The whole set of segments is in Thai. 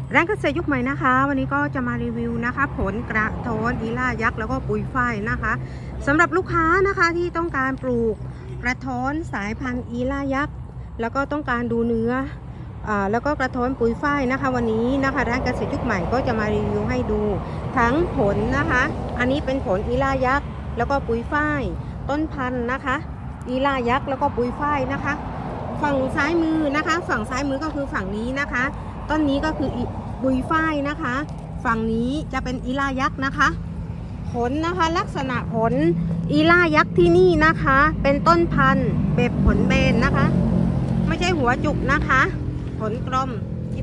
ร้านเกษตรยุคใหม่นะคะวันนี้ก็จะมารีวิวนะคะผลกระท้อนอีล่ายักษ์แล้วก็ปุยฝ้ายนะคะสำหรับลูกค้านะคะที่ต้องการปลูกกระท้อนสายพันธุ์อีล่ายักษ์แล้วก็ต้องการดูเนื้อแล้วก็กระท้อนปุยฝ้ายนะคะวันนี้นะคะร้านเกษตรยุคใหม่ก็จะมารีวิวให้ดูทั้งผลนะคะอันนี้เป็นผลอีล่ายักษ์แล้วก็ปุยฝ้ายต้นพันธุ์นะคะอีล่ายักษ์แล้วก็ปุยฝ้ายนะคะฝั่งซ้ายมือนะคะฝั่งซ้ายมือก็คือฝั่งนี้นะคะต้นนี้ก็คือปุยฝ้ายนะคะฝั่งนี้จะเป็นอีล่ายักษ์นะคะผลนะคะลักษณะผลอีล่ายักษ์ที่นี่นะคะเป็นต้นพันธุ์แบบผลเบนนะคะไม่ใช่หัวจุกนะคะผลกลม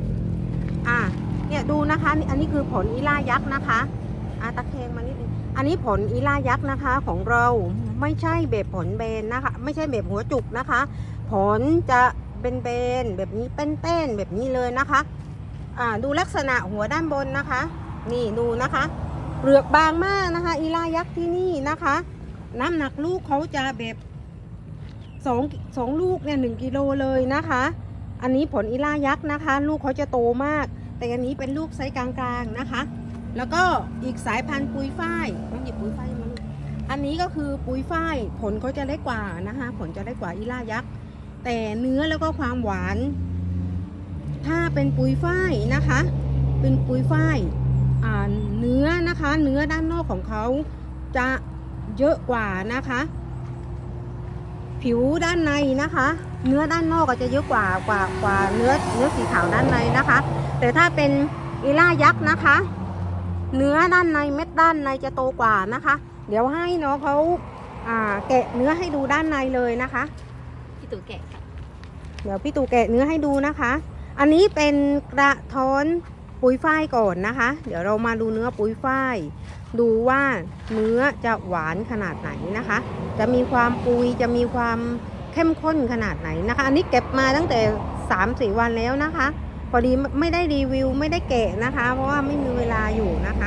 เนี่ยดูนะคะอันนี้คือผลอีล่ายักษ์นะคะตะแคงมานิดนึงอันนี้ผลอีล่ายักษ์นะคะของเราไม่ใช่แบบผลเบนนะคะไม่ใช่แบบหัวจุกนะคะผลจะเป็นเบนแบบนี้เป็นๆแบบนี้เลยนะคะดูลักษณะหัวด้านบนนะคะนี่ดูนะคะเปลือกบางมากนะคะอีล่ายักษ์ที่นี่นะคะน้ำหนักลูกเขาจะแบบสองลูกเนี่ย1 กิโลเลยนะคะอันนี้ผลอีล่ายักษ์นะคะลูกเขาจะโตมากแต่อันนี้เป็นลูกไซส์กลางๆนะคะแล้วก็อีกสายพันธุ์ปุยฝ้ายต้องหยิบปุยฝ้ายมาอันนี้ก็คือปุยฝ้ายผลเขาจะเล็กกว่านะคะผลจะเล็กกว่าอีล่ายักษ์แต่เนื้อแล้วก็ความหวานถ้าเป็นปุยฝ้ายนะคะเป็นปุยฝ้ายเนื้อนะคะเนื้อด้านนอกของเขาจะเยอะกว่านะคะผิวด้านในนะคะเนื้อด้านนอกก็จะเยอะกว่าเนื้อสีขาวด้านในนะคะแต่ถ้าเป็นอีล่ายักษ์นะคะเนื้อด้านในเม็ดด้านในจะโตกว่านะคะเดี๋ยวให้น้องเขาแกะเนื้อให้ดูด้านในเลยนะคะพี่ตู่แกะค่ะเดี๋ยวพี่ตู่แกะเนื้อให้ดูนะคะอันนี้เป็นกระท้อนปุยฝ้ายก่อนนะคะเดี๋ยวเรามาดูเนื้อปุยฝ้ายดูว่าเนื้อจะหวานขนาดไหนนะคะจะมีความปุยจะมีความเข้มข้นขนาดไหนนะคะอันนี้เก็บมาตั้งแต่ 3-4 วันแล้วนะคะพอดีไม่ได้รีวิวไม่ได้แกะนะคะเพราะว่าไม่มีเวลาอยู่นะคะ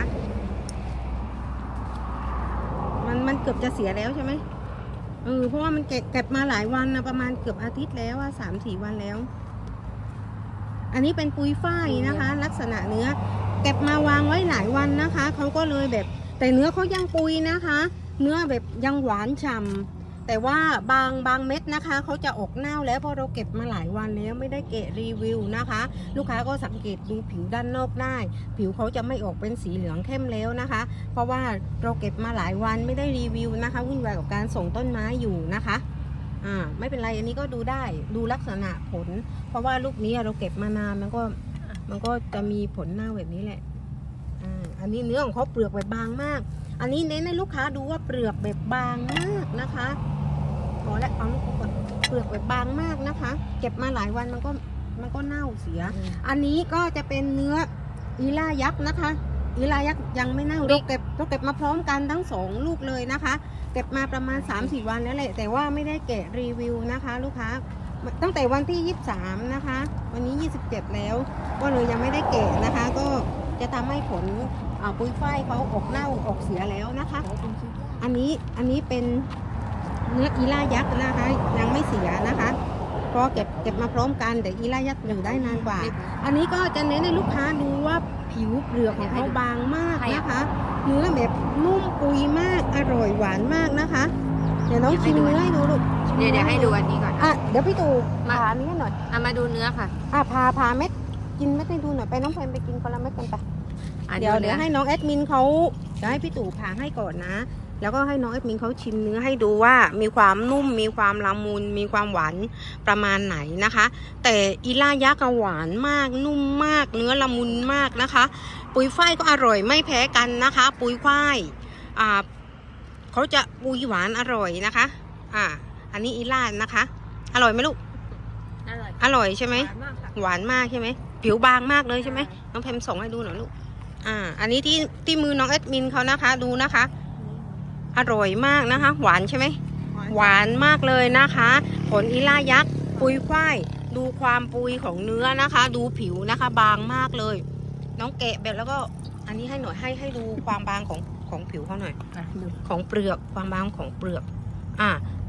มันเกือบจะเสียแล้วใช่ไหมเพราะว่ามันเก็บมาหลายวันนะประมาณเกือบอาทิตย์แล้ว3-4 วันแล้วอันนี้เป็นปุยฝ้ายนะคะลักษณะเนื้อเก็บมาวางไว้หลายวันนะคะเขาก็เลยแบบแต่เนื้อเขายังปุยนะคะเนื้อแบบยังหวานฉ่ำแต่ว่าบางเม็ดนะคะเขาจะออกเน่าแล้วเพราะเราเก็บมาหลายวันแล้วไม่ได้เกะรีวิวนะคะลูกค้าก็สังเกตดูผิวด้านนอกได้ผิวเขาจะไม่ออกเป็นสีเหลืองเข้มแล้วนะคะเพราะว่าเราเก็บมาหลายวันไม่ได้รีวิวนะคะวุ่นวายกับการส่งต้นไม้อยู่นะคะไม่เป็นไรอันนี้ก็ดูได้ดูลักษณะผลเพราะว่าลูกนี้เราเก็บมานานมันก็จะมีผลเน่าแบบนี้แหละอันนี้เนื้อของเขาเปลือกแบบบางมากอันนี้เน้นให้ลูกค้าดูว่าเปลือกแบบบางมากนะคะพอแล้วเอาลูกก่อนเปลือกแบบบางมากนะคะเก็บมาหลายวันมันก็เน่าเสียอันนี้ก็จะเป็นเนื้ออีล่ายักษ์นะคะอีล่ายักษ์ยังไม่เน่าเราเก็บมาพร้อมกันทั้ง2 ลูกเลยนะคะเก็บมาประมาณ 3-4 วันแล้วแหละแต่ว่าไม่ได้แกะรีวิวนะคะลูกค้าตั้งแต่วันที่23นะคะวันนี้27แล้วก็เลยยังไม่ได้แกะนะคะก็จะทำให้ผลปุยฝ้ายเขาออกเน่าออกเสียแล้วนะคะอันนี้เป็นเนื้ออีล่ายักษ์นะคะยังไม่เสียนะคะเพราะเก็บมาพร้อมกันแต่อีล่ายักษ์อยู่ได้นานกว่าอันนี้ก็จะเน้นให้ลูกค้าดูว่าผิวเปลือกของเขาบางมากนะคะเนื้อแบบนุ่มปุยมากอร่อยหวานมากนะคะเดี๋ยวน้องชิมเนื้อให้ดูลูกเดี๋ยวให้ดูอันนี้ก่อนเดี๋ยวพี่ตู่ผ่าเนื้อหน่อยมาดูเนื้อค่ะผ่าเม็ดกินเม็ดให้ดูหน่อยไปน้องแฟนไปกินคนละเม็ดกันไปเดี๋ยวให้น้องแอดมินเขาจะให้พี่ตู่ผ่าให้ก่อนนะแล้วก็ให้น้องแอดมินเขาชิมเนื้อให้ดูว่ามีความนุ่มมีความละมุนมีความหวานประมาณไหนนะคะแต่อีล่ายักษ์หวานมากนุ่มมากเนื้อละมุนมากนะคะปุยฝ้ายก็อร่อยไม่แพ้กันนะคะปุยฝ้ายเขาจะปุยหวานอร่อยนะคะอันนี้อีล่านะคะอร่อยไหมลูกอร่อยใช่ไหมหวานมากใช่ไหมผิวบางมากเลยใช่ไหมน้องแพมส่งให้ดูหน่อยลูกอันนี้ที่มือน้องแอดมินเขานะคะดูนะคะอร่อยมากนะคะหวานใช่ไหมหวานมากเลยนะคะผลอีล่ายักษ์ปุยฝ้ายดูความปุยของเนื้อนะคะดูผิวนะคะบางมากเลยน้องแกะแบบแล้วก็อันนี้ให้หน่อยให้ดูความบางของผิวเขาหน่อยของเปลือกความบางของเปลือก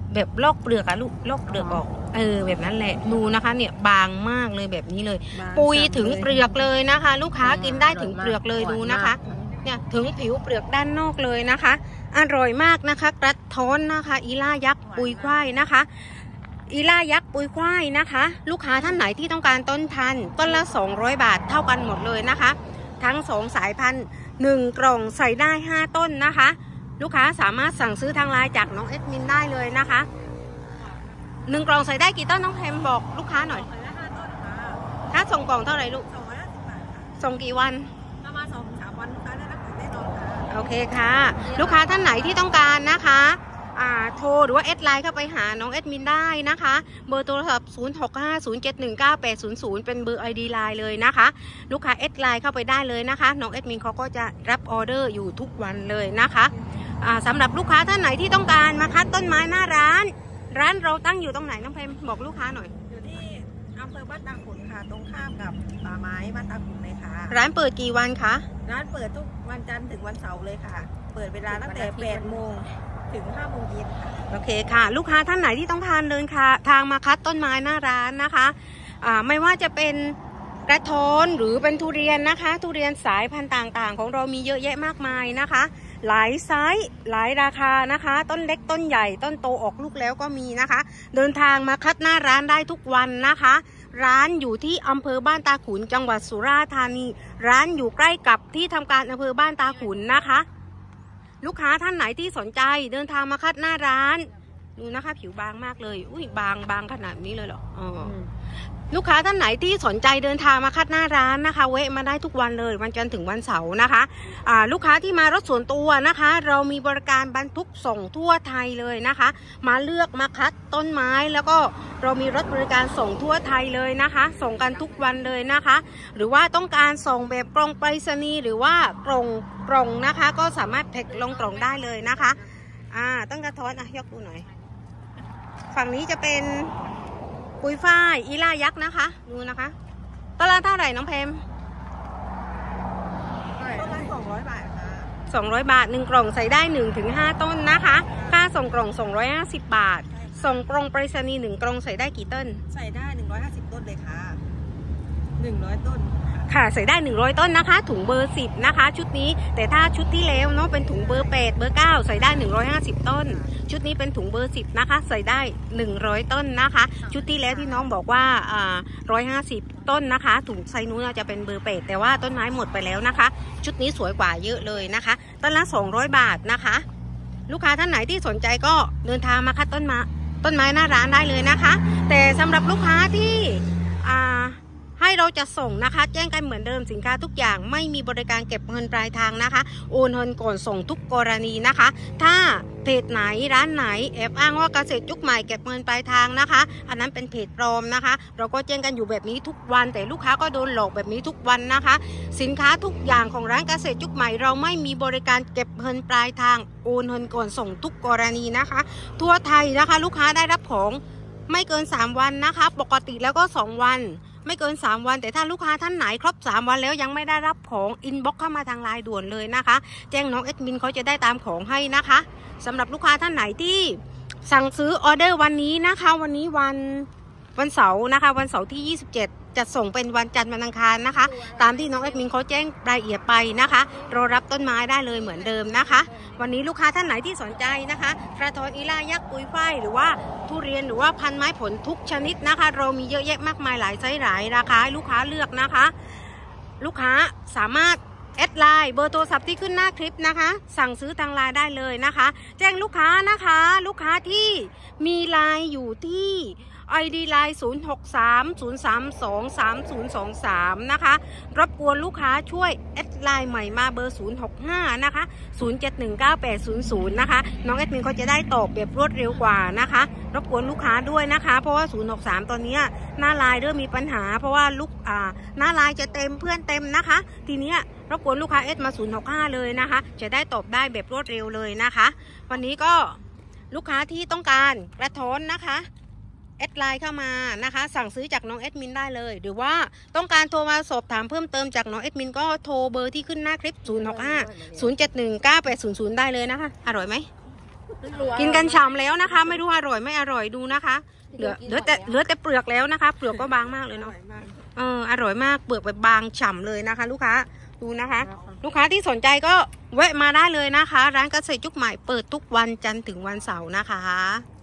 แบบลอกเปลือกอะลูกลอกเปลือกออกแบบนั้นแหละดูนะคะเนี่ยบางมากเลยแบบนี้เลยปุยถึงเปลือกเลยนะคะ ลูกค้ากินได้ถึงเปลือกเลยดูนะคะเนี่ยถึงผิวเปลือกด้านนอกเลยนะคะอร่อยมากนะคะกระท้อนนะคะอีล่ายักษ์ปุยควายนะคะอีล่ายักษ์ปุยควายนะคะลูกค้าท่านไหนที่ต้องการต้นพันธุ์ต้นละ200 บาทเท่ากันหมดเลยนะคะทั้ง2สายพันธุ์1กล่องใส่ได้5ต้นนะคะลูกค้าสามารถสั่งซื้อทางไลน์จากน้องเอดมินได้เลยนะคะ1กล่องใส่ได้กี่ต้นน้องแพมบอกลูกค้าหน่อยถ้าส่งกล่องเท่าไหร่ลูกส่งกี่วันประมาณ2-3 วันลูกค้าได้รับแน่นอนค่ะโอเคค่ะลูกค้าท่านไหนที่ต้องการนะคะโทรหรือว่าแอดไลน์เข้าไปหาน้องแอดมินได้นะคะเบอร์โทรศัพท์0650719800เป็นเบอร์ ID ไลน์เลยนะคะลูกค้าแอดไลน์เข้าไปได้เลยนะคะน้องแอดมินเขาก็จะรับออเดอร์อยู่ทุกวันเลยนะคะสำหรับลูกค้าท่านไหนที่ต้องการมาคัดต้นไม้หน้าร้านเราตั้งอยู่ตรงไหนน้องเพมบอกลูกค้าหน่อยอยู่ที่อำเภอบ้านตาขุนค่ะตรงข้ามกับป่าไม้บ้านตาขุนเลยค่ะร้านเปิดกี่วันคะร้านเปิดทุกวันจันทร์ถึงวันเสาร์เลยค่ะเปิดเวลาตั้งแต่8 โมงถึง5 โมงเย็นค่ะโอเคค่ะลูกค้าท่านไหนที่ต้องการเดินทางมาคัดต้นไม้หน้าร้านนะคะไม่ว่าจะเป็นกระท้อนหรือเป็นทุเรียนนะคะทุเรียนสายพันธุ์ต่างๆของเรามีเยอะแยะมากมายนะคะหลายไซส์หลายราคานะคะต้นเล็กต้นใหญ่ต้นโตออกลูกแล้วก็มีนะคะเดินทางมาคัดหน้าร้านได้ทุกวันนะคะร้านอยู่ที่อำเภอบ้านตาขุนจังหวัดสุราษฎร์ธานีร้านอยู่ใกล้กับที่ทำการอำเภอบ้านตาขุนนะคะลูกค้าท่านไหนที่สนใจเดินทางมาคัดหน้าร้านดูนะคะผิวบางมากเลยอุ้ยบางขนาดนี้เลยเหรอลูกค้าท่านไหนที่สนใจเดินทางมาคัดหน้าร้านนะคะแวะมาได้ทุกวันเลยวันจันทร์ถึงวันเสาร์นะคะลูกค้าที่มารถส่วนตัวนะคะเรามีบริการบรรทุกส่งทั่วไทยเลยนะคะมาเลือกมาคัดต้นไม้แล้วก็เรามีรถบริการส่งทั่วไทยเลยนะคะส่งกันทุกวันเลยนะคะหรือว่าต้องการส่งแบบกล่องไปรษณีย์หรือว่ากล่องนะคะก็สามารถแพ็คลงกล่องได้เลยนะคะต้องกระท้อนยกดูหน่อยฝั่งนี้จะเป็นปุยฝ้ายอีล่ายักษ์นะคะดูนะคะต้นละเท่าไหร่น้องเพมต้นละ200 บาทค่ะ 200 บาท1กล่องใส่ได้ 1-5 ต้นนะคะค่าส่งกล่อง250 บาทส่งกล่องไปรษณีย์1กล่องใส่ได้กี่ต้นใส่ได้150 ต้นเลยค่ะ100 ต้นค่ะใส่ได้100 ต้นนะคะถุงเบอร์10นะคะชุดนี้แต่ถ้าชุดที่แล้วเนาะเป็นถุงเบอร์8เบอร์9ใส่ได้150 ต้นชุดนี้เป็นถุงเบอร์10นะคะใส่ได้100 ต้นนะคะชุดที่แล้วที่น้องบอกว่า150 ต้นนะคะถุงไซส์นู้นจะเป็นเบอร์8แต่ว่าต้นไม้หมดไปแล้วนะคะชุดนี้สวยกว่าเยอะเลยนะคะต้นละ200 บาทนะคะลูกค้าท่านไหนที่สนใจก็เดินทางมาคัดต้นไม้หน้าร้านได้เลยนะคะแต่สำหรับลูกค้าที่ให้เราจะส่งนะคะแจ้งกันเหมือนเดิมสินค้าทุกอย่างไม่มีบริการเก็บเงินปลายทางนะคะโอนเงินก่อนส่งทุกกรณีนะคะถ้าเพจไหนร้านไหนแอบอ้างว่าเกษตรยุคใหม่เก็บเงินปลายทางนะคะอันนั้นเป็นเพจปลอมนะคะเราก็แจ้งกันอยู่แบบนี้ทุกวันแต่ลูกค้าก็โดนหลอกแบบนี้ทุกวันนะคะสินค้าทุกอย่างของร้านเกษตรยุคใหม่เราไม่มีบริการเก็บเงินปลายทางโอนเงินก่อนส่งทุกกรณีนะคะทั่วไทยนะคะลูกค้าได้รับของไม่เกิน3 วันนะคะปกติแล้วก็2 วันไม่เกิน3 วันแต่ถ้าลูกค้าท่านไหนครบ3 วันแล้วยังไม่ได้รับของอินบ็อกเข้ามาทางไลน์ด่วนเลยนะคะแจ้งน้องเอดมินเขาจะได้ตามของให้นะคะสำหรับลูกค้าท่านไหนที่สั่งซื้อออเดอร์วันนี้นะคะวันนี้วันเสาร์นะคะวันเสาร์ที่27จะส่งเป็นวันจันทร์วันอังคารนะคะตามที่น้องเอดมินเขาแจ้งรายละเอียดไปนะคะรอรับต้นไม้ได้เลยเหมือนเดิมนะคะวันนี้ลูกค้าท่านไหนที่สนใจนะคะกระท้อนอีล่ายักษ์ปุยฝ้ายหรือว่าทุเรียนหรือว่าพันไม้ผลทุกชนิดนะคะเรามีเยอะแยะมากมายหลายไซส์หลายราคาให้ลูกค้าเลือกนะคะลูกค้าสามารถแอดไลน์เบอร์โทรศัพท์ที่ขึ้นหน้าคลิปนะคะสั่งซื้อทางไลน์ได้เลยนะคะแจ้งลูกค้านะคะลูกค้าที่มีไลน์อยู่ที่ID ไลน์0630323023นะคะรบกวนลูกค้าช่วยแอดไลน์ใหม่มาเบอร์065นะคะ07198000นะคะน้องแอดมินเขาจะได้ตอบแบบรวดเร็วกว่านะคะรบกวนลูกค้าด้วยนะคะเพราะว่า063ตอนนี้หน้าไลน์เริ่มมีปัญหาเพราะว่าหน้าไลน์จะเต็มเพื่อนเต็มนะคะทีนี้รบกวนลูกค้าแอดมา065เลยนะคะจะได้ตอบได้แบบรวดเร็วเลยนะคะวันนี้ก็ลูกค้าที่ต้องการกระท้อนนะคะแอดไลน์เข้ามานะคะสั่งซื้อจากน้องแอดมินได้เลยหรือว่าต้องการโทรมาสอบถามเพิ่มเติมจากน้องแอดมินก็โทรเบอร์ที่ขึ้นหน้าคลิป065071980ได้เลยนะคะอร่อยไหมกินกันฉ่ำแล้วนะคะ ไม่รู้อร่อยไม่อร่อยดูนะคะเหลือแต่เปลือกแล้วนะคะ เปลือกก็บางมากเลยเนาะอร่อยมากเปลือกแบบบางฉ่ำเลยนะคะ ลูกค้าดูนะคะ ลูกค้าที่สนใจก็แวะมาได้เลยนะคะ ร้านเกษตรยุคใหม่เปิดทุกวันจันทร์ถึงวันเสาร์นะคะ